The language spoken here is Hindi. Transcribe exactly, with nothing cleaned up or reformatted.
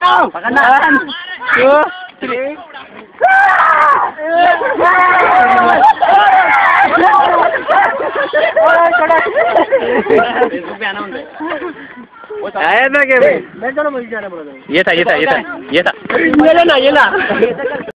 One, two, three. आया था क्या? ये था ये था ये था ये था ये ना ये ना